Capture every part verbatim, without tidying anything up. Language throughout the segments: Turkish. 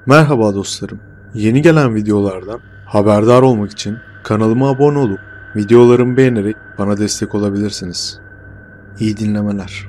Merhaba dostlarım. Yeni gelen videolardan haberdar olmak için kanalıma abone olup videolarımı beğenerek bana destek olabilirsiniz. İyi dinlemeler.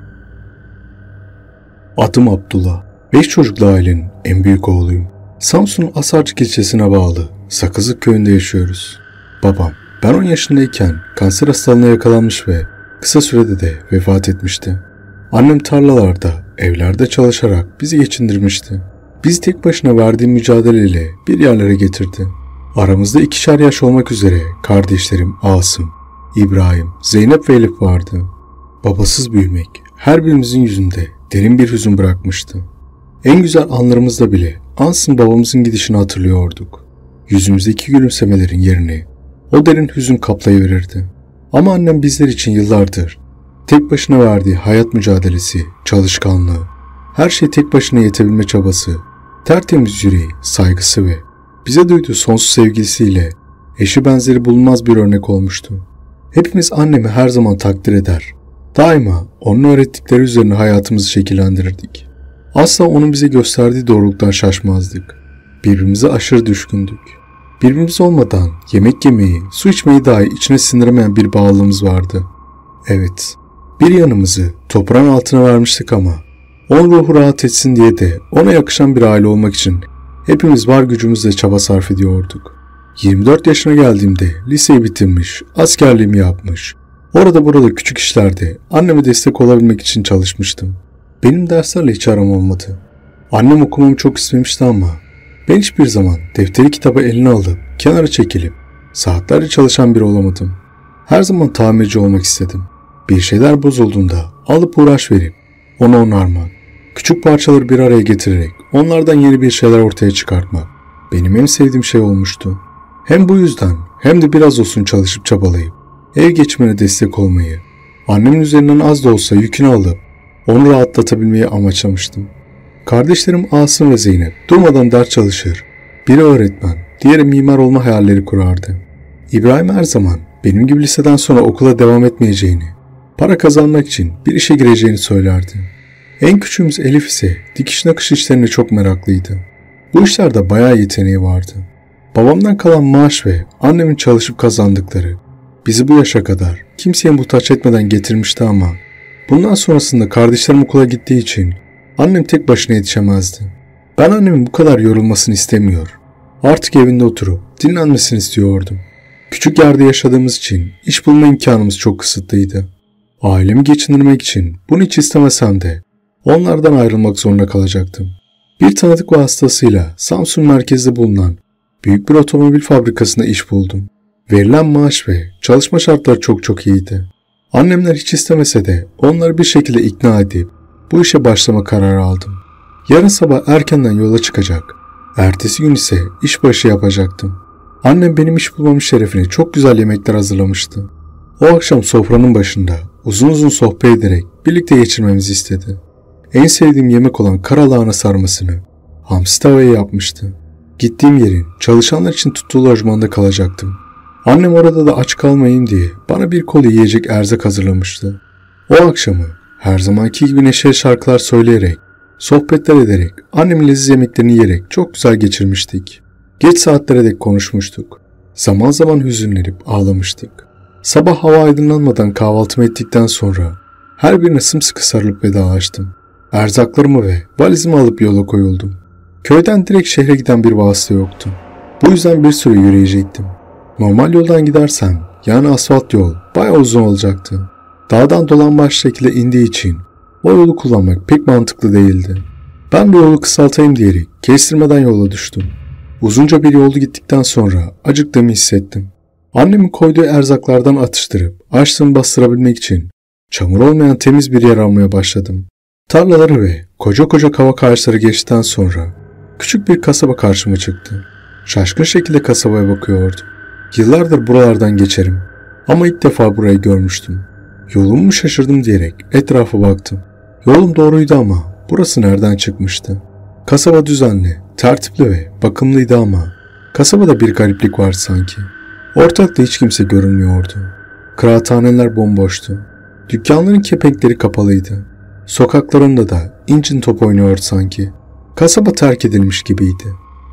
Adım Abdullah. Beş çocuklu ailenin en büyük oğluyum. Samsun'un Asarcık ilçesine bağlı Sakızlık köyünde yaşıyoruz. Babam ben on yaşındayken kanser hastalığına yakalanmış ve kısa sürede de vefat etmişti. Annem tarlalarda, evlerde çalışarak bizi geçindirmişti. Bizi tek başına verdiği mücadeleyle bir yerlere getirdi. Aramızda ikişer yaş olmak üzere kardeşlerim Asım, İbrahim, Zeynep ve Elif vardı. Babasız büyümek her birimizin yüzünde derin bir hüzün bırakmıştı. En güzel anlarımızda bile ansızın babamızın gidişini hatırlıyorduk. Yüzümüzdeki gülümsemelerin yerini o derin hüzün kaplayıverirdi. Ama annem bizler için yıllardır tek başına verdiği hayat mücadelesi, çalışkanlığı, her şey tek başına yetebilme çabası, tertemiz yüreği, saygısı ve bize duyduğu sonsuz sevgisiyle eşi benzeri bulunmaz bir örnek olmuştu. Hepimiz annemi her zaman takdir eder. Daima onun öğrettikleri üzerine hayatımızı şekillendirirdik. Asla onun bize gösterdiği doğruluktan şaşmazdık. Birbirimize aşırı düşkündük. Birbirimiz olmadan yemek yemeyi, su içmeyi dahi içine sindiremeyen bir bağlılığımız vardı. Evet, bir yanımızı toprağın altına vermiştik ama onun ruhu rahat etsin diye de ona yakışan bir aile olmak için hepimiz var gücümüzle çaba sarf ediyorduk. yirmi dört yaşına geldiğimde liseyi bitirmiş, askerliğimi yapmış, orada burada küçük işlerde anneme destek olabilmek için çalışmıştım. Benim derslerle hiç aram olmadı. Annem okumamı çok istemişti ama ben hiçbir zaman defteri kitabı eline alıp kenara çekilip saatlerce çalışan biri olamadım. Her zaman tamirci olmak istedim. Bir şeyler bozulduğunda alıp uğraş verip onu onarmak, küçük parçaları bir araya getirerek onlardan yeni bir şeyler ortaya çıkartmak benim en sevdiğim şey olmuştu. Hem bu yüzden hem de biraz olsun çalışıp çabalayıp ev geçimine destek olmayı, annemin üzerinden az da olsa yükünü alıp onu rahatlatabilmeyi amaçlamıştım. Kardeşlerim Asım ve Zeynep durmadan ders çalışır, biri öğretmen, diğeri mimar olma hayalleri kurardı. İbrahim her zaman benim gibi liseden sonra okula devam etmeyeceğini, para kazanmak için bir işe gireceğini söylerdi. En küçüğümüz Elif ise dikiş nakış işlerine çok meraklıydı. Bu işlerde bayağı yeteneği vardı. Babamdan kalan maaş ve annemin çalışıp kazandıkları bizi bu yaşa kadar kimseye muhtaç etmeden getirmişti ama bundan sonrasında kardeşlerim okula gittiği için annem tek başına yetişemezdi. Ben annemin bu kadar yorulmasını istemiyor. Artık evinde oturup dinlenmesini istiyordum. Küçük yerde yaşadığımız için iş bulma imkanımız çok kısıtlıydı. Ailemi geçindirmek için bunu hiç istemesem de onlardan ayrılmak zorunda kalacaktım. Bir tanıdık vasıtasıyla Samsun merkezde bulunan büyük bir otomobil fabrikasında iş buldum. Verilen maaş ve çalışma şartları çok çok iyiydi. Annemler hiç istemese de onları bir şekilde ikna edip bu işe başlama kararı aldım. Yarın sabah erkenden yola çıkacak. Ertesi gün ise işbaşı yapacaktım. Annem benim iş bulmamın şerefine çok güzel yemekler hazırlamıştı. O akşam sofranın başında uzun uzun sohbet ederek birlikte geçirmemizi istedi. En sevdiğim yemek olan karalahana sarmasını hamsi tavaya yapmıştı. Gittiğim yerin çalışanlar için tuttuğu lojmanda kalacaktım. Annem orada da aç kalmayayım diye bana bir koli yiyecek erzak hazırlamıştı. O akşamı her zamanki gibi neşeli şarkılar söyleyerek, sohbetler ederek, annemin leziz yemeklerini yiyerek çok güzel geçirmiştik. Geç saatlere dek konuşmuştuk. Zaman zaman hüzünlenip ağlamıştık. Sabah hava aydınlanmadan kahvaltımı ettikten sonra her birine sımsıkı sarılıp vedalaştım. Erzaklarımı ve valizimi alıp yola koyuldum. Köyden direkt şehre giden bir vasıta yoktu. Bu yüzden bir süre yürüyecektim. Normal yoldan gidersem yani asfalt yol bayağı uzun olacaktı. Dağdan dolambaç şekilde indiği için o yolu kullanmak pek mantıklı değildi. Ben de yolu kısaltayım diyerek kestirmeden yola düştüm. Uzunca bir yolda gittikten sonra acıktığımı hissettim. Annemin koyduğu erzaklardan atıştırıp açlığımı bastırabilmek için çamur olmayan temiz bir yer almaya başladım. Tarlaları ve koca koca kavak ağaçları geçtikten sonra küçük bir kasaba karşıma çıktı. Şaşkın şekilde kasabaya bakıyordum. Yıllardır buralardan geçerim ama ilk defa burayı görmüştüm. Yolumu mu şaşırdım diyerek etrafa baktım. Yolum doğruydu ama burası nereden çıkmıştı? Kasaba düzenli, tertipli ve bakımlıydı ama kasabada bir gariplik vardı sanki. Ortalıkta hiç kimse görünmüyordu. Kıraathaneler bomboştu. Dükkanların kepenkleri kapalıydı. Sokaklarında da incin top oynuyordu sanki. Kasaba terk edilmiş gibiydi.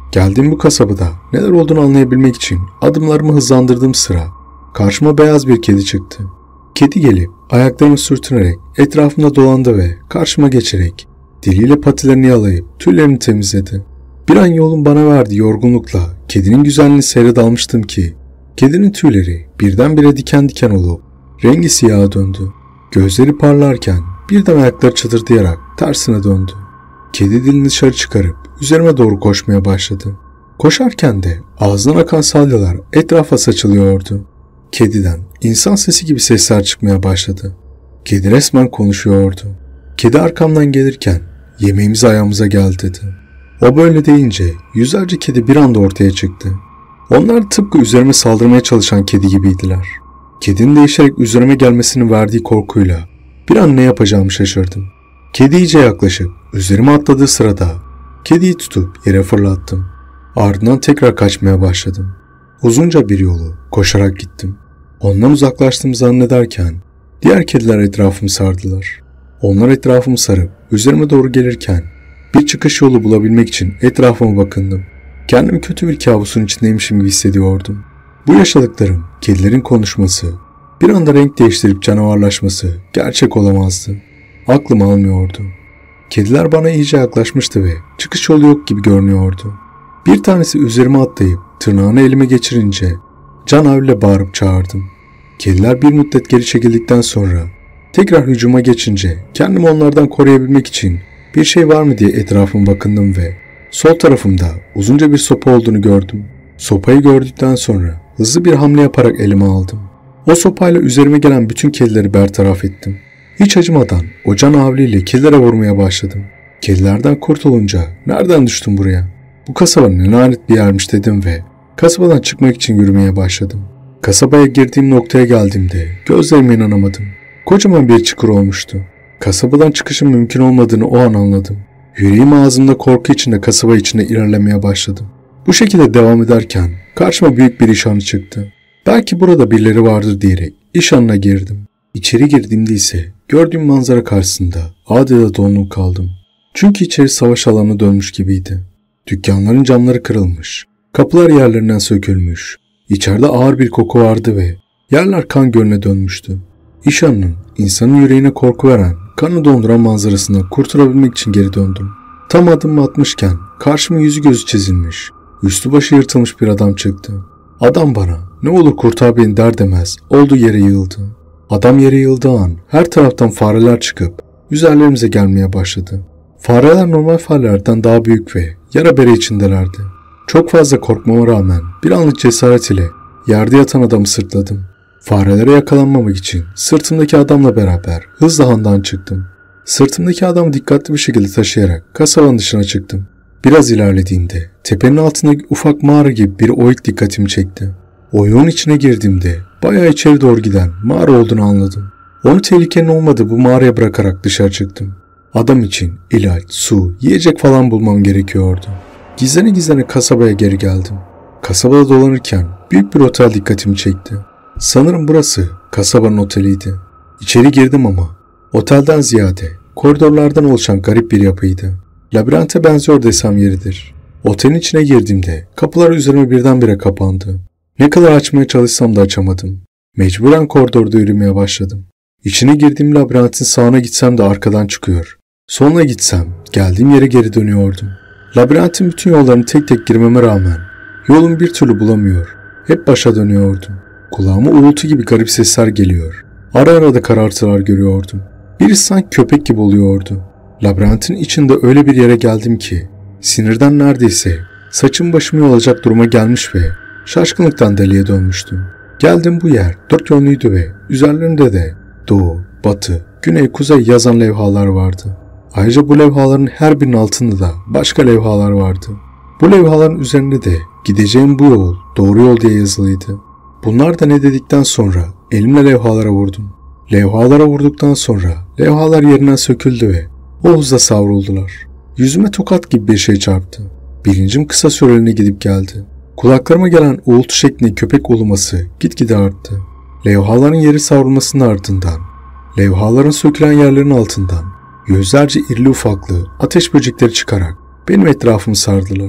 Geldiğim bu kasabada neler olduğunu anlayabilmek için adımlarımı hızlandırdığım sıra karşıma beyaz bir kedi çıktı. Kedi gelip ayaklarını sürtünerek etrafımda dolandı ve karşıma geçerek diliyle patilerini yalayıp tüylerini temizledi. Bir an yolun bana verdiği yorgunlukla kedinin güzelliğini seyre dalmıştım ki kedinin tüyleri birdenbire diken diken olup rengi siyaha döndü. Gözleri parlarken birden ayakları çıtırdayarak tersine döndü. Kedi dilini dışarı çıkarıp üzerime doğru koşmaya başladı. Koşarken de ağzından akan salyalar etrafa saçılıyordu. Kediden insan sesi gibi sesler çıkmaya başladı. Kedi resmen konuşuyordu. Kedi arkamdan gelirken yemeğimiz ayağımıza geldi dedi. O böyle deyince yüzlerce kedi bir anda ortaya çıktı. Onlar tıpkı üzerime saldırmaya çalışan kedi gibiydiler. Kedinin değişerek üzerime gelmesinin verdiği korkuyla bir an ne yapacağımı şaşırdım. Kedi iyice yaklaşıp üzerime atladığı sırada kediyi tutup yere fırlattım. Ardından tekrar kaçmaya başladım. Uzunca bir yolu koşarak gittim. Ondan uzaklaştığımı zannederken diğer kediler etrafımı sardılar. Onlar etrafımı sarıp üzerime doğru gelirken bir çıkış yolu bulabilmek için etrafıma bakındım. Kendimi kötü bir kabusun içindeymişim gibi hissediyordum. Bu yaşadıklarım, kedilerin konuşması, bir anda renk değiştirip canavarlaşması gerçek olamazdı. Aklım almıyordu. Kediler bana iyice yaklaşmıştı ve çıkış yolu yok gibi görünüyordu. Bir tanesi üzerime atlayıp tırnağını elime geçirince canavle bağırıp çağırdım. Kediler bir müddet geri çekildikten sonra tekrar hücuma geçince kendimi onlardan koruyabilmek için bir şey var mı diye etrafıma bakındım ve sol tarafımda uzunca bir sopa olduğunu gördüm. Sopayı gördükten sonra hızlı bir hamle yaparak elime aldım. O sopayla üzerime gelen bütün kedileri bertaraf ettim. Hiç acımadan o canavliyle kedilere vurmaya başladım. Kedilerden kurtulunca nereden düştüm buraya? Bu kasaba ne lanet bir yermiş dedim ve kasabadan çıkmak için yürümeye başladım. Kasabaya girdiğim noktaya geldiğimde gözlerime inanamadım. Kocaman bir çukur olmuştu. Kasabadan çıkışın mümkün olmadığını o an anladım. Yüreğim ağzımda korku içinde kasaba içinde ilerlemeye başladım. Bu şekilde devam ederken karşıma büyük bir işhanı çıktı. Belki burada birileri vardır diyerek işhanına girdim. İçeri girdiğimde ise gördüğüm manzara karşısında adeta donuk kaldım. Çünkü içeri savaş alanına dönmüş gibiydi. Dükkanların camları kırılmış, kapılar yerlerinden sökülmüş, içeride ağır bir koku vardı ve yerler kan gölüne dönmüştü. İşhanın insanın yüreğine korku veren, kanı donduran manzarasından kurtulabilmek için geri döndüm. Tam adımımı atmışken karşıma yüzü gözü çizilmiş, üstü başı yırtılmış bir adam çıktı. Adam bana ne olur kurtar beni der demez olduğu yere yığıldı. Adam yere yığıldığı an her taraftan fareler çıkıp üzerlerimize gelmeye başladı. Fareler normal farelerden daha büyük ve yara bere içindelerdi. Çok fazla korkmama rağmen bir anlık cesaret ile yerde yatan adamı sırtladım. Farelere yakalanmamak için sırtımdaki adamla beraber hızla handan çıktım. Sırtımdaki adamı dikkatli bir şekilde taşıyarak kasabanın dışına çıktım. Biraz ilerlediğimde tepenin altındaki ufak mağara gibi bir oyuk dikkatimi çekti. Oyuğun içine girdiğimde bayağı içeri doğru giden mağara olduğunu anladım. Onu tehlikenin olmadığı bu mağaraya bırakarak dışarı çıktım. Adam için ilaç, su, yiyecek falan bulmam gerekiyordu. Gizlene gizlene kasabaya geri geldim. Kasabada dolanırken büyük bir otel dikkatimi çekti. Sanırım burası kasabanın oteliydi. İçeri girdim ama otelden ziyade koridorlardan oluşan garip bir yapıydı. Labirente benziyor desem yeridir. Otelin içine girdiğimde kapılar üzerime birdenbire kapandı. Ne kadar açmaya çalışsam da açamadım. Mecburen koridorda yürümeye başladım. İçine girdiğim labirentin sağına gitsem de arkadan çıkıyor. Soluna gitsem geldiğim yere geri dönüyordum. Labirentin bütün yollarını tek tek girmeme rağmen yolumu bir türlü bulamıyor. Hep başa dönüyordum. Kulağıma uğultu gibi garip sesler geliyor. Ara ara da karartılar görüyordum. Birisi sanki köpek gibi oluyordu. Labirentin içinde öyle bir yere geldim ki sinirden neredeyse saçım başımı yolacak duruma gelmiş ve şaşkınlıktan deliye dönmüştüm. Geldim bu yer dört yönlüydü ve üzerlerinde de doğu, batı, güney, kuzey yazan levhalar vardı. Ayrıca bu levhaların her birinin altında da başka levhalar vardı. Bu levhaların üzerinde de gideceğim bu yol doğru yol diye yazılıydı. Bunlar da ne dedikten sonra elimle levhalara vurdum. Levhalara vurduktan sonra levhalar yerinden söküldü ve o hızla savruldular. Yüzüme tokat gibi bir şey çarptı. Bilincim kısa süreliğine gidip geldi. Kulaklarıma gelen uğultu şeklinde köpek uluması gitgide arttı. Levhaların yeri savrulmasının ardından, levhaların sökülen yerlerin altından yüzlerce irili ufaklı ateş böcekleri çıkarak benim etrafımı sardılar.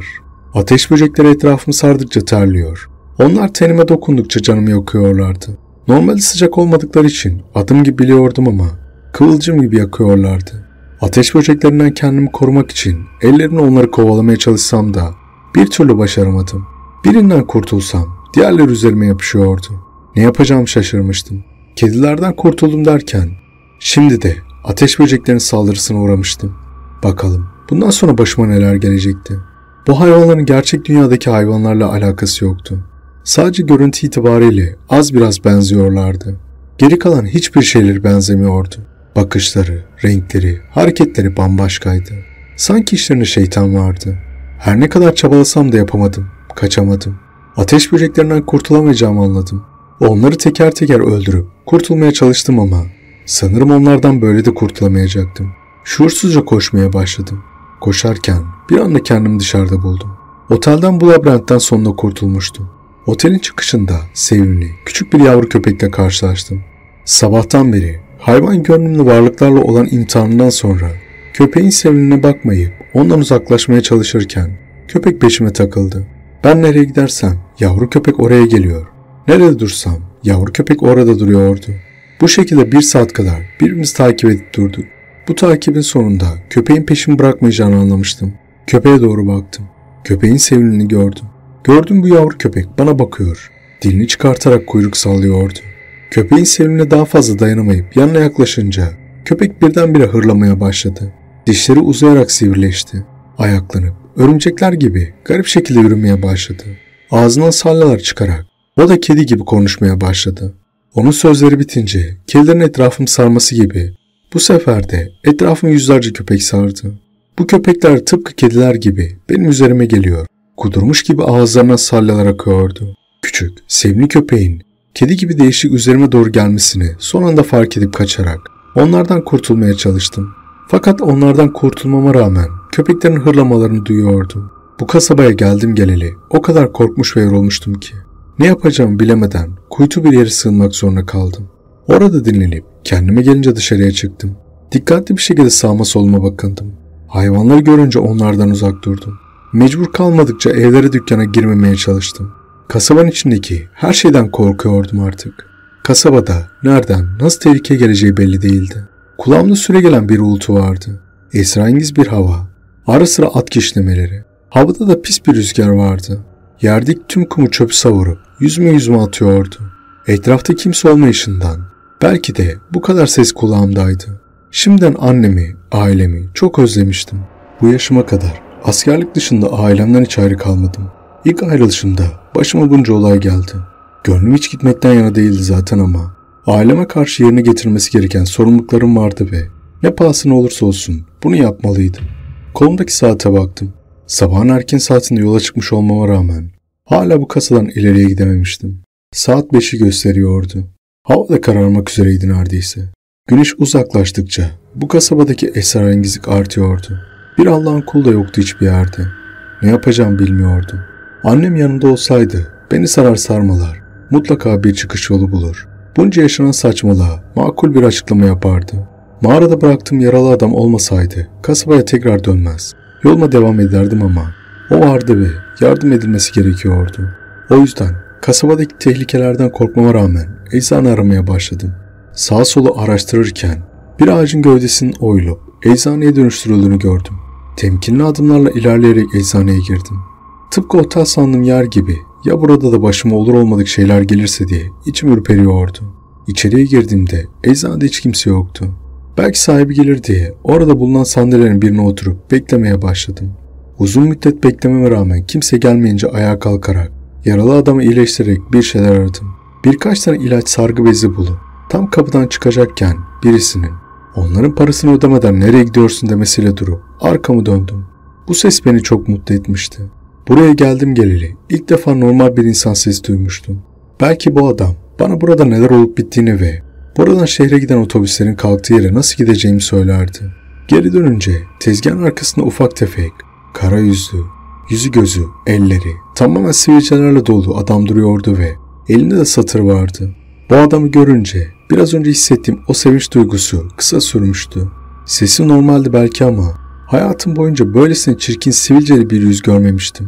Ateş böcekleri etrafımı sardıkça terliyor. Onlar tenime dokundukça canımı yakıyorlardı. Normalde sıcak olmadıkları için adım gibi biliyordum ama kıvılcım gibi yakıyorlardı. Ateş böceklerinden kendimi korumak için ellerimle onları kovalamaya çalışsam da bir türlü başaramadım. Birinden kurtulsam diğerleri üzerime yapışıyordu. Ne yapacağımı şaşırmıştım. Kedilerden kurtuldum derken şimdi de ateş böceklerinin saldırısına uğramıştım. Bakalım bundan sonra başıma neler gelecekti. Bu hayvanların gerçek dünyadaki hayvanlarla alakası yoktu. Sadece görüntü itibariyle az biraz benziyorlardı. Geri kalan hiçbir şeyleri benzemiyordu. Bakışları, renkleri, hareketleri bambaşkaydı. Sanki işlerinde şeytan vardı. Her ne kadar çabalasam da yapamadım, kaçamadım. Ateş böceklerinden kurtulamayacağımı anladım. Onları teker teker öldürüp kurtulmaya çalıştım ama sanırım onlardan böyle de kurtulamayacaktım. Şuursuzca koşmaya başladım. Koşarken bir anda kendimi dışarıda buldum. Otelden bu labirentten sonunda kurtulmuştum. Otelin çıkışında sevimli, küçük bir yavru köpekle karşılaştım. Sabahtan beri hayvan görünümlü varlıklarla olan imtihanından sonra köpeğin sevimline bakmayıp ondan uzaklaşmaya çalışırken köpek peşime takıldı. Ben nereye gidersem yavru köpek oraya geliyor. Nerede dursam yavru köpek orada duruyordu. Bu şekilde bir saat kadar birbirimizi takip edip durduk. Bu takibin sonunda köpeğin peşimi bırakmayacağını anlamıştım. Köpeğe doğru baktım. Köpeğin sevimliliğini gördüm. Gördüm bu yavru köpek bana bakıyor. Dilini çıkartarak kuyruk sallıyordu. Köpeğin sevimliliğine daha fazla dayanamayıp yanına yaklaşınca köpek birdenbire hırlamaya başladı. Dişleri uzayarak sivrileşti. Ayaklanıp örümcekler gibi garip şekilde yürümeye başladı. Ağzından sallalar çıkarak o da kedi gibi konuşmaya başladı. Onun sözleri bitince kedilerin etrafımı sarması gibi bu sefer de etrafımı yüzlerce köpek sardı. Bu köpekler tıpkı kediler gibi benim üzerime geliyor. Kudurmuş gibi ağızlarından salyalar akıyordu. Küçük, sevimli köpeğin kedi gibi değişik üzerime doğru gelmesini son anda fark edip kaçarak onlardan kurtulmaya çalıştım. Fakat onlardan kurtulmama rağmen köpeklerin hırlamalarını duyuyordum. Bu kasabaya geldim geleli o kadar korkmuş ve yorulmuştum ki ne yapacağımı bilemeden kuytu bir yere sığınmak zorunda kaldım. Orada dinlenip kendime gelince dışarıya çıktım. Dikkatli bir şekilde sağıma soluma bakındım. Hayvanları görünce onlardan uzak durdum. Mecbur kalmadıkça evlere dükkana girmemeye çalıştım. Kasabanın içindeki her şeyden korkuyordum artık. Kasabada nereden nasıl tehlike geleceği belli değildi. Kulağımda süregelen bir uğultu vardı. Esrarengiz bir hava. Ara sıra at kişnemeleri. Havada da pis bir rüzgar vardı. Yerdeki tüm kumu çöp savurup yüzme yüzme atıyordu. Etrafta kimse olmayışından belki de bu kadar ses kulağımdaydı. Şimdiden annemi, ailemi çok özlemiştim. Bu yaşıma kadar askerlik dışında ailemden hiç ayrı kalmadım. İlk ayrılışımda başıma bunca olay geldi. Gönlüm hiç gitmekten yana değildi zaten ama aileme karşı yerine getirmesi gereken sorumluluklarım vardı ve ne pahasına olursa olsun bunu yapmalıydım. Kolumdaki saate baktım. Sabahın erken saatinde yola çıkmış olmama rağmen hala bu kasadan ileriye gidememiştim. Saat beşi gösteriyordu. Hava da kararmak üzereydi neredeyse. Güneş uzaklaştıkça bu kasabadaki esrarengizlik artıyordu. Bir Allah'ın kulu da yoktu hiçbir yerde. Ne yapacağımı bilmiyordum. Annem yanımda olsaydı beni sarar sarmalar mutlaka bir çıkış yolu bulur. Bunca yaşanan saçmalığa makul bir açıklama yapardı. Mağarada bıraktığım yaralı adam olmasaydı kasabaya tekrar dönmez. Yoluma devam ederdim ama o vardı ve yardım edilmesi gerekiyordu. O yüzden kasabadaki tehlikelerden korkmama rağmen eczane aramaya başladım. Sağa solu araştırırken bir ağacın gövdesinin oyulup eczaneye dönüştürüldüğünü gördüm. Temkinli adımlarla ilerleyerek eczaneye girdim. Tıpkı otel sandığım yer gibi ya burada da başıma olur olmadık şeyler gelirse diye içim ürperiyordu. İçeriye girdiğimde eczanede hiç kimse yoktu. Belki sahibi gelir diye orada bulunan sandalyelerin birine oturup beklemeye başladım. Uzun müddet beklememe rağmen kimse gelmeyince ayağa kalkarak yaralı adamı iyileştirerek bir şeyler aradım. Birkaç tane ilaç sargı bezi bulup tam kapıdan çıkacakken birisinin onların parasını ödemeden nereye gidiyorsun demesiyle durup arkamı döndüm. Bu ses beni çok mutlu etmişti. Buraya geldim geleli ilk defa normal bir insan sesi duymuştum. Belki bu adam bana burada neler olup bittiğini ve buradan şehre giden otobüslerin kalktığı yere nasıl gideceğimi söylerdi. Geri dönünce tezgahın arkasında ufak tefek, kara yüzlü, yüzü gözü, elleri tamamen sivilcelerle dolu adam duruyordu ve elinde de satır vardı. Bu adamı görünce biraz önce hissettiğim o sevinç duygusu kısa sürmüştü. Sesi normaldi belki ama hayatım boyunca böylesine çirkin sivilceli bir yüz görmemiştim.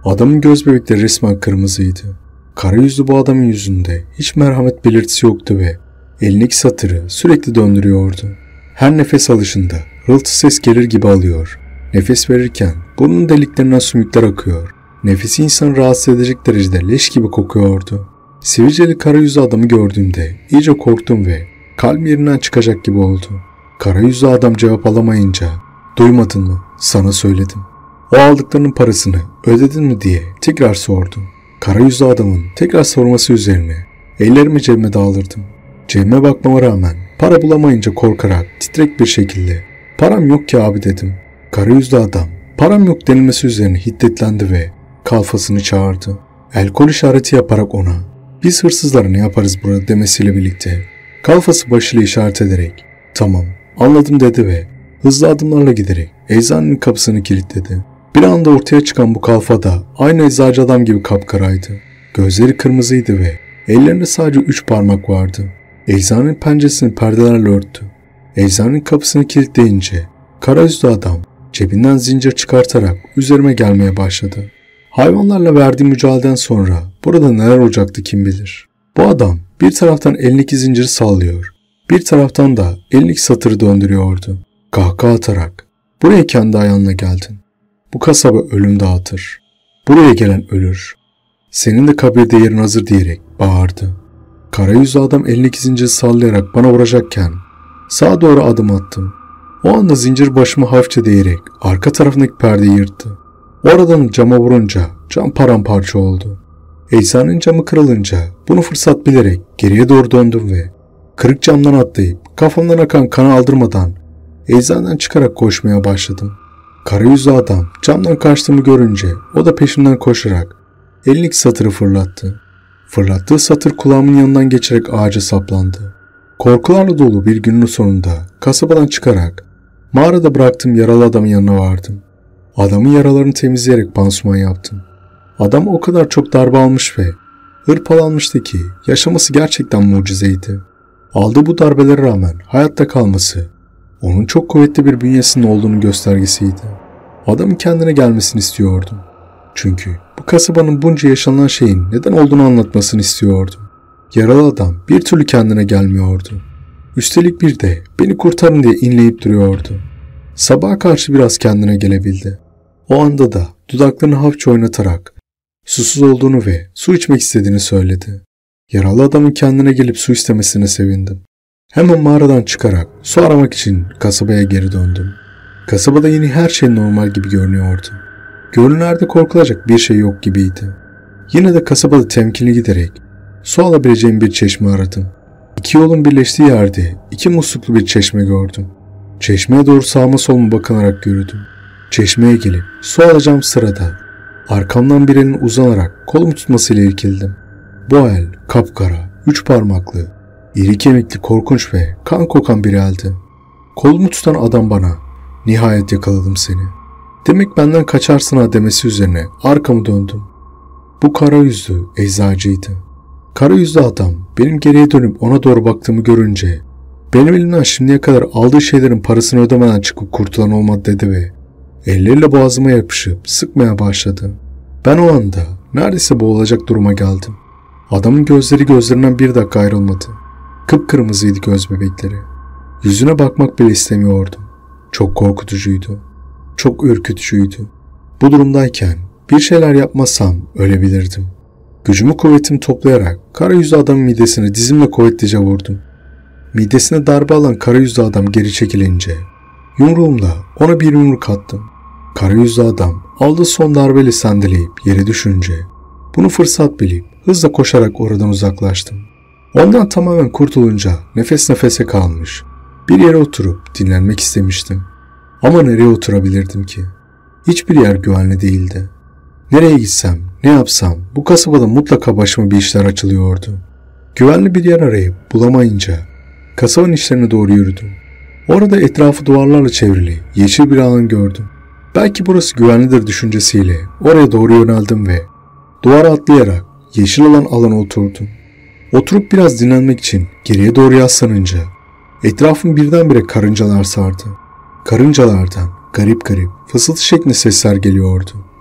Adamın göz bebekleri resmen kırmızıydı. Kara yüzlü bu adamın yüzünde hiç merhamet belirtisi yoktu ve elindeki satırı sürekli döndürüyordu. Her nefes alışında hırıltı ses gelir gibi alıyor. Nefes verirken burnun deliklerinden sümükler akıyor. Nefesi insanı rahatsız edecek derecede leş gibi kokuyordu. Sivilceli kara yüzlü adamı gördüğümde iyice korktum ve kalbim yerinden çıkacak gibi oldu. Kara yüzlü adam cevap alamayınca "Duymadın mı? Sana söyledim. O aldıklarının parasını ödedin mi?" diye tekrar sordum. Kara yüzlü adamın tekrar sorması üzerine ellerimi cebime dağılırdım. Cebime bakmama rağmen para bulamayınca korkarak titrek bir şekilde "Param yok ki abi" dedim. Kara yüzlü adam param yok denilmesi üzerine hiddetlendi ve kalfasını çağırdı. El kol işareti yaparak ona "Biz hırsızlara ne yaparız burada?" demesiyle birlikte kalfası başıyla işaret ederek "Tamam, anladım" dedi ve hızlı adımlarla giderek eczanenin kapısını kilitledi. Bir anda ortaya çıkan bu kalfa da aynı eczacı adam gibi kapkaraydı. Gözleri kırmızıydı ve ellerinde sadece üç parmak vardı. Eczanenin penceresini perdelerle örttü. Eczanenin kapısını kilitleyince kara yüzlü adam cebinden zincir çıkartarak üzerime gelmeye başladı. Hayvanlarla verdiği mücadeleden sonra burada neler olacaktı kim bilir. Bu adam bir taraftan elindeki zinciri sallıyor, bir taraftan da elindeki satırı döndürüyordu. Kahkaha atarak "Buraya kendi ayağınla geldin. Bu kasaba ölüm dağıtır. Buraya gelen ölür. Senin de kabirde yerin hazır" diyerek bağırdı. Kara yüzlü adam elindeki zinciri sallayarak bana vuracakken sağa doğru adım attım. O anda zincir başıma hafifçe değerek arka tarafındaki perdeyi yırttı. Oradan cama vurunca cam paramparça oldu. Eczanenin camı kırılınca bunu fırsat bilerek geriye doğru döndüm ve kırık camdan atlayıp kafamdan akan kanı aldırmadan eczaneden çıkarak koşmaya başladım. Kara yüzlü adam camdan kaçtığımı görünce o da peşimden koşarak elindeki satırı fırlattı. Fırlattığı satır kulağımın yanından geçerek ağaca saplandı. Korkularla dolu bir günün sonunda kasabadan çıkarak mağarada bıraktığım yaralı adamın yanına vardım. Adamın yaralarını temizleyerek pansuman yaptım. Adam o kadar çok darbe almış ve hırpalanmıştı ki yaşaması gerçekten mucizeydi. Aldığı bu darbelere rağmen hayatta kalması onun çok kuvvetli bir bünyesinin olduğunu göstergesiydi. Adamın kendine gelmesini istiyordum. Çünkü bu kasabanın bunca yaşanılan şeyin neden olduğunu anlatmasını istiyordum. Yaralı adam bir türlü kendine gelmiyordu. Üstelik bir de beni kurtarın diye inleyip duruyordu. Sabaha karşı biraz kendine gelebildi. O anda da dudaklarını hafifçe oynatarak susuz olduğunu ve su içmek istediğini söyledi. Yaralı adamın kendine gelip su istemesine sevindim. Hemen mağaradan çıkarak su aramak için kasabaya geri döndüm. Kasabada yine her şey normal gibi görünüyordu. Görünürde korkulacak bir şey yok gibiydi. Yine de kasabada temkinli giderek su alabileceğim bir çeşme aradım. İki yolun birleştiği yerde iki musluklu bir çeşme gördüm. Çeşmeye doğru sağıma soluma bakınarak yürüdüm. Çeşmeye gelip su alacağım sırada arkamdan bir elin uzanarak kolumu tutmasıyla irkildim. Bu el kapkara, üç parmaklı, iri kemikli, korkunç ve kan kokan bir eldi. Kolumu tutan adam bana "Nihayet yakaladım seni. Demek benden kaçarsın ha" demesi üzerine arkamı döndüm. Bu kara yüzlü eczacıydı. Kara yüzlü adam benim geriye dönüp ona doğru baktığımı görünce "Benim elimden şimdiye kadar aldığı şeylerin parasını ödemeden çıkıp kurtulan olmadı" dedi ve elleriyle boğazıma yapışıp sıkmaya başladı. Ben o anda neredeyse boğulacak duruma geldim. Adamın gözleri gözlerinden bir dakika ayrılmadı. Kıpkırmızıydı göz bebekleri. Yüzüne bakmak bile istemiyordum. Çok korkutucuydu. Çok ürkütücüydü. Bu durumdayken bir şeyler yapmasam ölebilirdim. Gücümü kuvvetimi toplayarak kara yüzlü adamın midesine dizimle kuvvetlice vurdum. Midesine darbe alan kara yüzlü adam geri çekilince yumruğumla ona bir yumruk attım. Kara yüzlü adam aldığı son darbeyle sendeleyip yere düşünce bunu fırsat bilip hızla koşarak oradan uzaklaştım. Ondan tamamen kurtulunca nefes nefese kalmış bir yere oturup dinlenmek istemiştim. Ama nereye oturabilirdim ki? Hiçbir yer güvenli değildi. Nereye gitsem, ne yapsam bu kasabada mutlaka başıma bir işler açılıyordu. Güvenli bir yer arayıp bulamayınca kasabanın içlerine doğru yürüdüm. Orada etrafı duvarlarla çevrili yeşil bir alan gördüm. Belki burası güvenlidir düşüncesiyle oraya doğru yöneldim ve duvara atlayarak yeşil olan alana oturdum. Oturup biraz dinlenmek için geriye doğru yaslanınca etrafım birdenbire karıncalar sardı. Karıncalardan garip garip fısıltı şeklinde sesler geliyordu.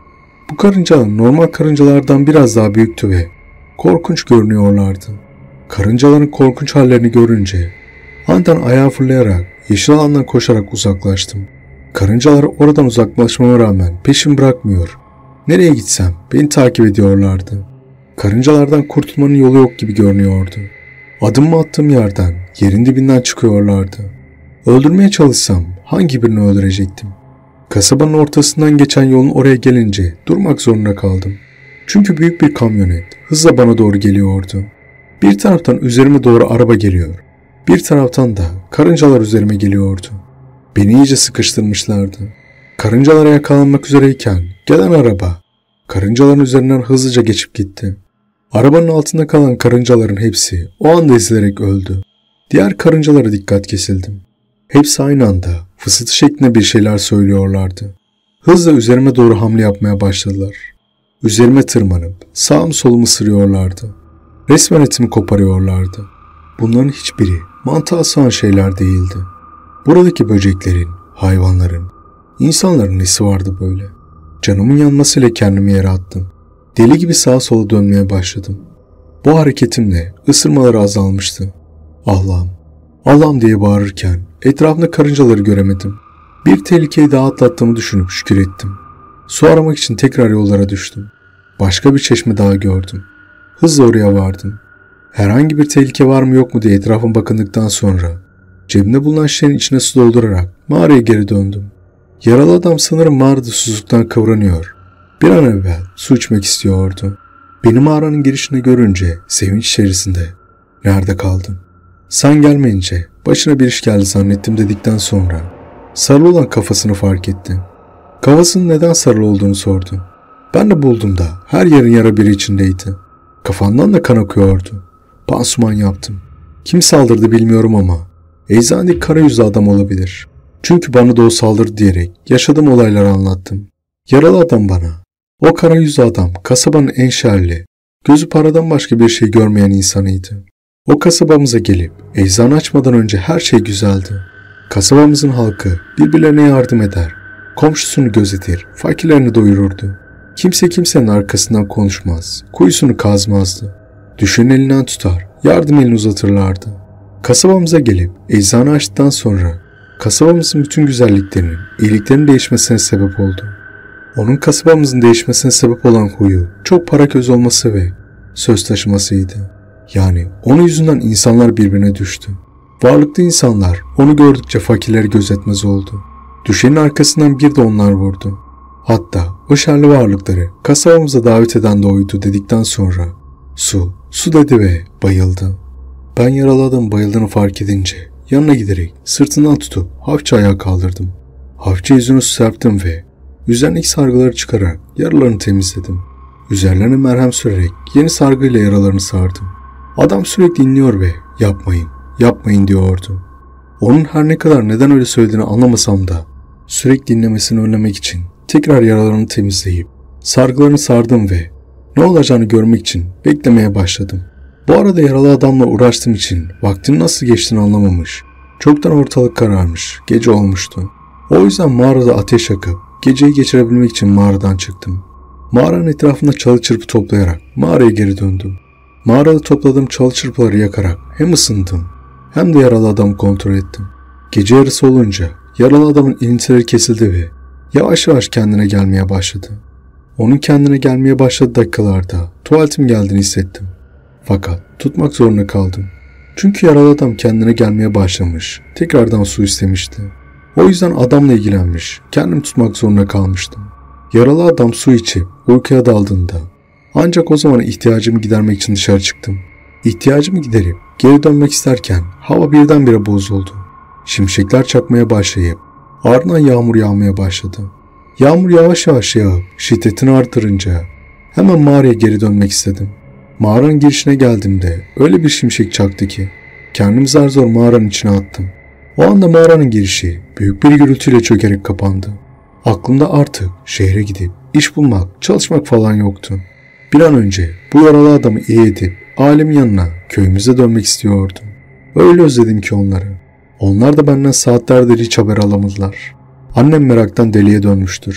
Bu karıncalar normal karıncalardan biraz daha büyüktü ve korkunç görünüyorlardı. Karıncaların korkunç hallerini görünce aniden ayağa fırlayarak yeşil alandan koşarak uzaklaştım. Karıncalar oradan uzaklaşmama rağmen peşimi bırakmıyor. Nereye gitsem beni takip ediyorlardı. Karıncalardan kurtulmanın yolu yok gibi görünüyordu. Adımımı attığım yerden yerin dibinden çıkıyorlardı. Öldürmeye çalışsam hangi birini öldürecektim? Kasabanın ortasından geçen yolun oraya gelince durmak zorunda kaldım. Çünkü büyük bir kamyonet hızla bana doğru geliyordu. Bir taraftan üzerime doğru araba geliyor. Bir taraftan da karıncalar üzerime geliyordu. Beni iyice sıkıştırmışlardı. Karıncalara yakalanmak üzereyken gelen araba karıncaların üzerinden hızlıca geçip gitti. Arabanın altında kalan karıncaların hepsi o anda ezilerek öldü. Diğer karıncalara dikkat kesildim. Hepsi aynı anda fısıltı şeklinde bir şeyler söylüyorlardı. Hızla üzerime doğru hamle yapmaya başladılar. Üzerime tırmanıp sağım solumu ısırıyorlardı. Resmen etimi koparıyorlardı. Bunların hiçbiri mantığa sığan şeyler değildi. Buradaki böceklerin, hayvanların, insanların nesi vardı böyle? Canımın yanmasıyla kendimi yere attım. Deli gibi sağa sola dönmeye başladım. Bu hareketimle ısırmaları azalmıştı. Allah'ım, Allah'ım diye bağırırken etrafımda karıncaları göremedim. Bir tehlikeyi daha atlattığımı düşünüp şükür ettim. Su aramak için tekrar yollara düştüm. Başka bir çeşme daha gördüm. Hızla oraya vardım. Herhangi bir tehlike var mı yok mu diye etrafıma bakındıktan sonra cebimde bulunan şişenin içine su doldurarak mağaraya geri döndüm. Yaralı adam sanırım mağarada susuzluktan kıvranıyor. Bir an evvel su içmek istiyordu. Beni mağaranın girişine görünce sevinç içerisinde nerede kaldım? Sen gelmeyince başına bir iş geldi zannettim dedikten sonra sarılı olan kafasını fark etti. Kafasının neden sarılı olduğunu sordu. Ben de bulduğumda her yerin yara biri içindeydi. Kafandan da kan akıyordu. Pansuman yaptım. Kim saldırdı bilmiyorum ama eczanedeki kara yüzlü adam olabilir. Çünkü bana da o saldırdı diyerek yaşadığım olayları anlattım. Yaralı adam bana, o kara yüzlü adam kasabanın en şerli, gözü paradan başka bir şey görmeyen insanıydı. O kasabamıza gelip eczane açmadan önce her şey güzeldi. Kasabamızın halkı birbirlerine yardım eder, komşusunu gözetir, fakirlerini doyururdu. Kimse kimsenin arkasından konuşmaz, kuyusunu kazmazdı. Düşenin elinden tutar, yardım elini uzatırlardı. Kasabamıza gelip eczane açtıktan sonra kasabamızın bütün güzelliklerinin, iyiliklerinin değişmesine sebep oldu. Onun kasabamızın değişmesine sebep olan huyu çok para köz olması ve söz taşımasıydı. Yani onun yüzünden insanlar birbirine düştü. Varlıklı insanlar onu gördükçe fakirleri gözetmez oldu. Düşenin arkasından bir de onlar vurdu. Hatta o şerli varlıkları kasabamıza davet eden de oydu dedikten sonra su, su dedi ve bayıldı. Ben yaralı adamın bayıldığını fark edince yanına giderek sırtından tutup hafifçe ayağa kaldırdım. Hafifçe yüzünü su serptim ve üzerindeki sargıları çıkararak yaralarını temizledim. Üzerlerine merhem sürerek yeni sargıyla yaralarını sardım. Adam sürekli inliyor ve yapmayın, yapmayın diyordu. Onun her ne kadar neden öyle söylediğini anlamasam da sürekli dinlemesini önlemek için tekrar yaralarını temizleyip sargılarını sardım ve ne olacağını görmek için beklemeye başladım. Bu arada yaralı adamla uğraştığım için vaktin nasıl geçtiğini anlamamış. Çoktan ortalık kararmış, gece olmuştu. O yüzden mağarada ateş yakıp geceyi geçirebilmek için mağaradan çıktım. Mağaranın etrafında çalı çırpı toplayarak mağaraya geri döndüm. Mağarada topladığım çalı çırpıları yakarak hem ısındım hem de yaralı adamı kontrol ettim. Gece yarısı olunca yaralı adamın ilintileri kesildi ve yavaş yavaş kendine gelmeye başladı. Onun kendine gelmeye başladığı dakikalarda tuvaletim geldiğini hissettim. Fakat tutmak zorunda kaldım. Çünkü yaralı adam kendine gelmeye başlamış, tekrardan su istemişti. O yüzden adamla ilgilenmiş, kendimi tutmak zorunda kalmıştım. Yaralı adam su içip uykuya daldığında ancak o zaman ihtiyacımı gidermek için dışarı çıktım. İhtiyacımı giderip geri dönmek isterken hava birdenbire bozuldu. Şimşekler çakmaya başlayıp ardından yağmur yağmaya başladı. Yağmur yavaş yavaş yağıp şiddetini artırınca hemen mağaraya geri dönmek istedim. Mağaranın girişine geldiğimde öyle bir şimşek çaktı ki kendimi zar zor mağaranın içine attım. O anda mağaranın girişi büyük bir gürültüyle çökerek kapandı. Aklımda artık şehre gidip iş bulmak, çalışmak falan yoktu. Bir an önce bu yaralı adamı iyi edip ailemin yanına, köyümüze dönmek istiyordum. Öyle özledim ki onları. Onlar da benden saatlerdir hiç haber alamadılar. Annem meraktan deliye dönmüştür.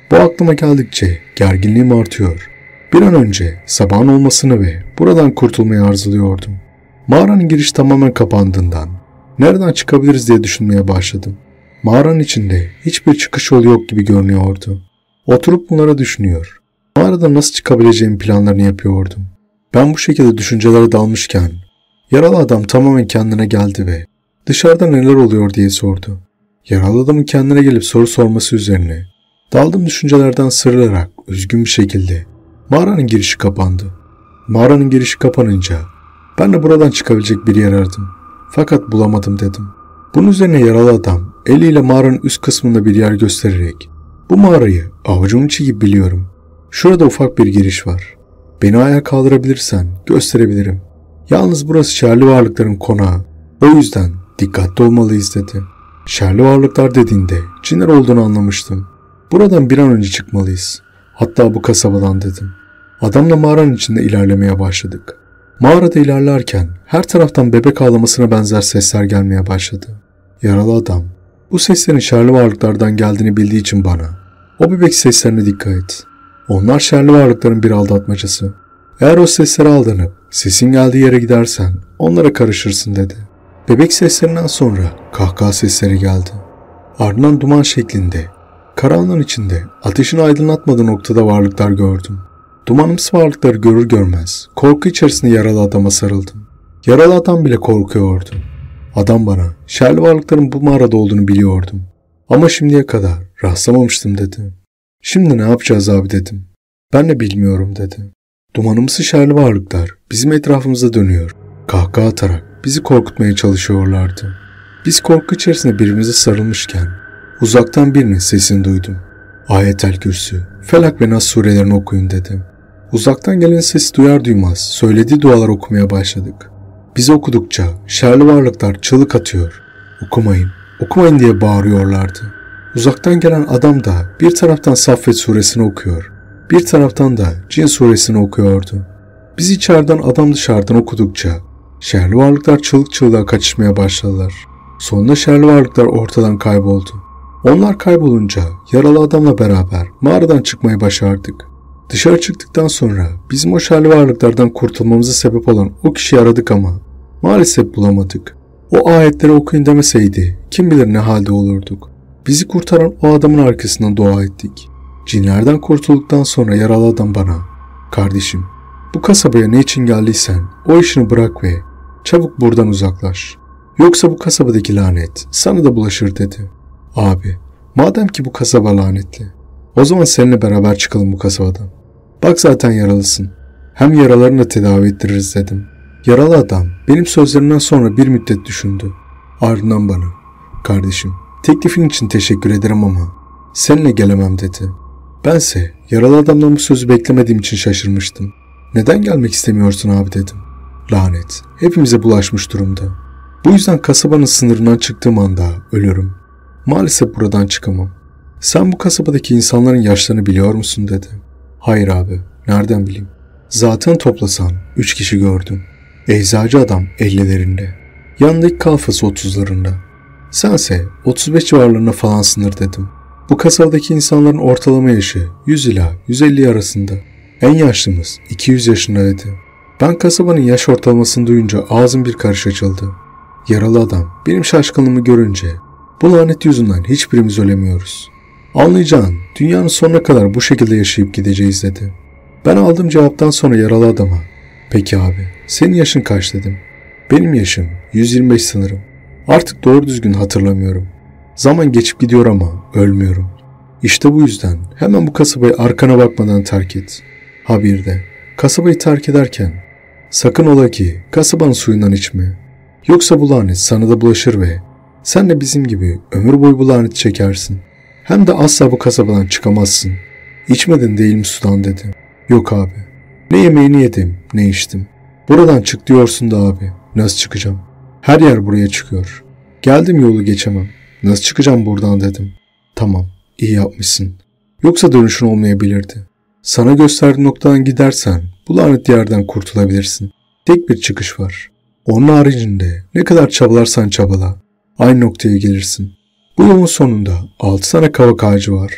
Bu aklıma geldikçe gerginliğim artıyor. Bir an önce sabahın olmasını ve buradan kurtulmayı arzuluyordum. Mağaranın girişi tamamen kapandığından nereden çıkabiliriz diye düşünmeye başladım. Mağaranın içinde hiçbir çıkış yolu yok gibi görünüyordu. Oturup bunlara düşünüyor. Mağaradan nasıl çıkabileceğim planlarını yapıyordum. Ben bu şekilde düşüncelere dalmışken yaralı adam tamamen kendine geldi ve dışarıda neler oluyor diye sordu. Yaralı adamın kendine gelip soru sorması üzerine daldığım düşüncelerden sıyrılarak üzgün bir şekilde mağaranın girişi kapandı. Mağaranın girişi kapanınca ben de buradan çıkabilecek bir yer aradım. Fakat bulamadım dedim. Bunun üzerine yaralı adam eliyle mağaranın üst kısmında bir yer göstererek bu mağarayı avucumun içi gibi biliyorum. Şurada ufak bir giriş var. Beni ayağa kaldırabilirsen gösterebilirim. Yalnız burası şerli varlıkların konağı. O yüzden dikkatli olmalıyız dedi. Şerli varlıklar dediğinde cinler olduğunu anlamıştım. Buradan bir an önce çıkmalıyız. Hatta bu kasabadan dedim. Adamla mağaranın içinde ilerlemeye başladık. Mağarada ilerlerken her taraftan bebek ağlamasına benzer sesler gelmeye başladı. Yaralı adam bu seslerin şerli varlıklardan geldiğini bildiği için bana o bebek seslerine dikkat et. Onlar şerli varlıkların bir aldatmacası. Eğer o seslere aldanıp sesin geldiği yere gidersen onlara karışırsın dedi. Bebek seslerinden sonra kahkaha sesleri geldi. Ardından duman şeklinde karanlığın içinde ateşin aydınlatmadığı noktada varlıklar gördüm. Dumanımsı varlıkları görür görmez korku içerisinde yaralı adama sarıldım. Yaralı adam bile korkuyordu. Adam bana şerli varlıkların bu mağarada olduğunu biliyordum. Ama şimdiye kadar rastlamamıştım dedi. Şimdi ne yapacağız abi dedim. Ben de bilmiyorum dedi. Dumanımsı şerli varlıklar bizim etrafımızda dönüyor. Kahkaha atarak bizi korkutmaya çalışıyorlardı. Biz korku içerisinde birbirimize sarılmışken uzaktan birinin sesini duydum. Ayetel Kürsü, Felak ve Nas surelerini okuyun dedi. Uzaktan gelen sesi duyar duymaz söylediği dualar okumaya başladık. Biz okudukça şerli varlıklar çığlık atıyor. Okumayın, okumayın diye bağırıyorlardı. Uzaktan gelen adam da bir taraftan Saffet suresini okuyor, bir taraftan da Cin suresini okuyordu. Biz içeriden adam dışarıdan okudukça şerli varlıklar çığlık çığlığa kaçışmaya başladılar. Sonunda şerli varlıklar ortadan kayboldu. Onlar kaybolunca yaralı adamla beraber mağaradan çıkmayı başardık. Dışarı çıktıktan sonra bizim o şerli varlıklardan kurtulmamıza sebep olan o kişiyi aradık ama maalesef bulamadık. O ayetleri okuyun demeseydi kim bilir ne halde olurduk. Bizi kurtaran o adamın arkasından dua ettik. Cinlerden kurtulduktan sonra yaralı adam bana, "Kardeşim, bu kasabaya ne için geldiysen o işini bırak ve çabuk buradan uzaklaş. Yoksa bu kasabadaki lanet sana da bulaşır" dedi. Abi, madem ki bu kasaba lanetli, o zaman seninle beraber çıkalım bu kasabadan. Bak zaten yaralısın. Hem yaralarını da tedavi ettiririz dedim. Yaralı adam benim sözlerimden sonra bir müddet düşündü. Ardından bana, "Kardeşim, teklifin için teşekkür ederim ama seninle gelemem" dedi. Bense yaralı adamdan bu sözü beklemediğim için şaşırmıştım. "Neden gelmek istemiyorsun abi?" dedim. "Lanet hepimize bulaşmış durumda. Bu yüzden kasabanın sınırından çıktığım anda ölürüm. Maalesef buradan çıkamam. Sen bu kasabadaki insanların yaşlarını biliyor musun?" dedi. "Hayır abi, nereden bileyim? Zaten toplasan üç kişi gördüm. Eczacı adam ellilerinde. Yanındaki kalfası otuzlarında. Sense otuz beş civarlarına falansındır" dedim. "Bu kasabadaki insanların ortalama yaşı yüz ila yüz elli arasında. En yaşlımız iki yüz yaşında" dedi. Ben kasabanın yaş ortalamasını duyunca ağzım bir karış açıldı. Yaralı adam benim şaşkınlığımı görünce, "Bu lanet yüzünden hiçbirimiz ölemiyoruz. Anlayacağın dünyanın sonuna kadar bu şekilde yaşayıp gideceğiz" dedi. Ben aldığım cevaptan sonra yaralı adama, "Peki abi, senin yaşın kaç?" dedim. "Benim yaşım yüz yirmi beş sanırım. Artık doğru düzgün hatırlamıyorum. Zaman geçip gidiyor ama ölmüyorum. İşte bu yüzden hemen bu kasabayı arkana bakmadan terk et. Ha bir de kasabayı terk ederken sakın ola ki kasabanın suyundan içme. Yoksa bu lanet sana da bulaşır ve sen de bizim gibi ömür boyu bu laneti çekersin. Hem de asla bu kasabadan çıkamazsın. İçmedin değil mi sudan?" dedi. "Yok abi. Ne yemeğini yedim ne içtim. Buradan çık diyorsun da abi. Nasıl çıkacağım? Her yer buraya çıkıyor. Geldim yolu geçemem. Nasıl çıkacağım buradan?" dedim. "Tamam, iyi yapmışsın. Yoksa dönüşün olmayabilirdi. Sana gösterdiğim noktadan gidersen bu lanetli yerden kurtulabilirsin. Tek bir çıkış var. Onun haricinde ne kadar çabalarsan çabala aynı noktaya gelirsin. Bu yolun sonunda altı tane kavak ağacı var.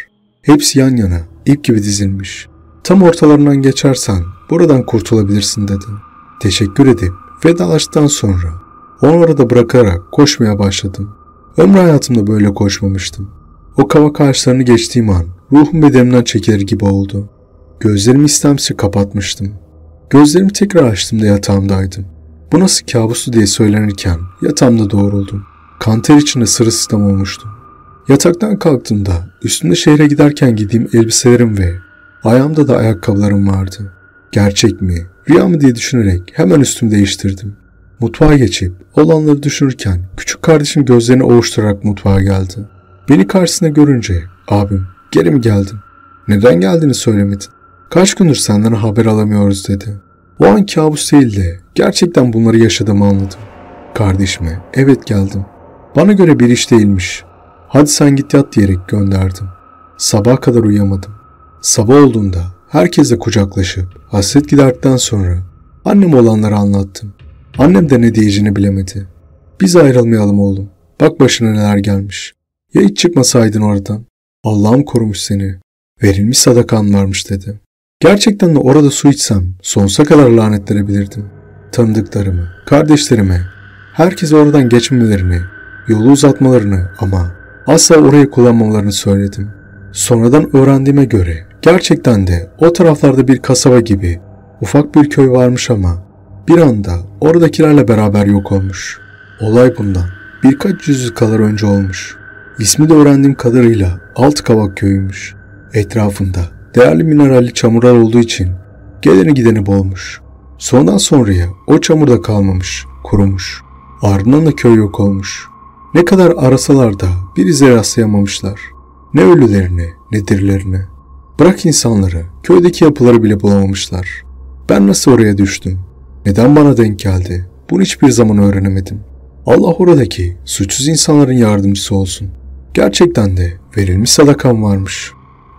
Hepsi yan yana, ip gibi dizilmiş. Tam ortalarından geçersen buradan kurtulabilirsin dedi. Teşekkür edip vedalaştıktan sonra onu orada bırakarak koşmaya başladım. Ömrü hayatımda böyle koşmamıştım. O kavak ağaçlarını geçtiğim an ruhum bedenimden çekilir gibi oldu. Gözlerimi istemsiz kapatmıştım. Gözlerimi tekrar açtığımda yatağımdaydım. Bu nasıl kabustu diye söylenirken yatağımda doğruldum. Kanter içinde sırılsıklam olmuştum. Yataktan kalktığımda üstümde şehre giderken giydiğim elbiselerim ve ayağımda da ayakkabılarım vardı. Gerçek mi, rüya mı diye düşünerek hemen üstümü değiştirdim. Mutfağa geçip olanları düşünürken küçük kardeşim gözlerini ovuşturarak mutfağa geldi. Beni karşısında görünce abim geri mi geldin? Neden geldiğini söylemedin? Kaç gündür senden haber alamıyoruz dedi. O an kabus değil de gerçekten bunları yaşadığımı anladım. Kardeşime evet geldim. Bana göre bir iş değilmiş. Hadi sen git yat diyerek gönderdim. Sabaha kadar uyuyamadım. Sabah olduğunda herkesle kucaklaşıp hasret giderdikten sonra anneme olanları anlattım. Annem de ne diyeceğini bilemedi. Biz ayrılmayalım oğlum. Bak başına neler gelmiş. Ya hiç çıkmasaydın oradan. Allah'ım korumuş seni. Verilmiş sadakan varmış dedi. Gerçekten de orada su içsem sonsuza kadar lanetlenebilirdim. Tanıdıklarımı, kardeşlerime, herkese oradan geçmemelerini, yolu uzatmalarını ama asla orayı kullanmamalarını söyledim. Sonradan öğrendiğime göre gerçekten de o taraflarda bir kasaba gibi ufak bir köy varmış ama bir anda oradakilerle beraber yok olmuş. Olay bundan birkaç yüzyıl kadar önce olmuş. İsmi de öğrendiğim kadarıyla Altıkavak köyüymüş. Etrafında değerli mineralli çamurlar olduğu için geleni gideni bolmuş. Sondan sonraya o çamurda kalmamış, kurumuş. Ardından da köy yok olmuş. Ne kadar arasalar da bir ize rastlayamamışlar. Ne ölülerine ne dirilerine. Bırak insanları, köydeki yapıları bile bulamamışlar. Ben nasıl oraya düştüm? Neden bana denk geldi? Bunu hiçbir zaman öğrenemedim. Allah oradaki suçsuz insanların yardımcısı olsun. Gerçekten de verilmiş sadakam varmış.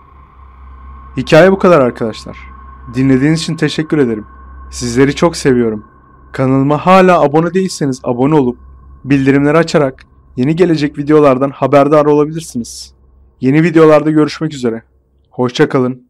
Hikaye bu kadar arkadaşlar. Dinlediğiniz için teşekkür ederim. Sizleri çok seviyorum. Kanalıma hala abone değilseniz abone olup bildirimleri açarak yeni gelecek videolardan haberdar olabilirsiniz. Yeni videolarda görüşmek üzere. Hoşça kalın.